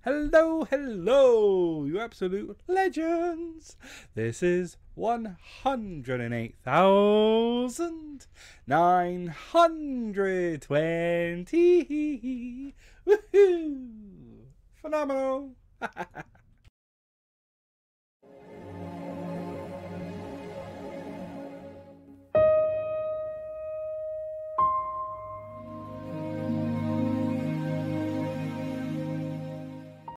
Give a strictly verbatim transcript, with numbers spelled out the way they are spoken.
Hello, hello, you absolute legends. This is one hundred eight thousand nine hundred twenty. Woohoo! Phenomenal.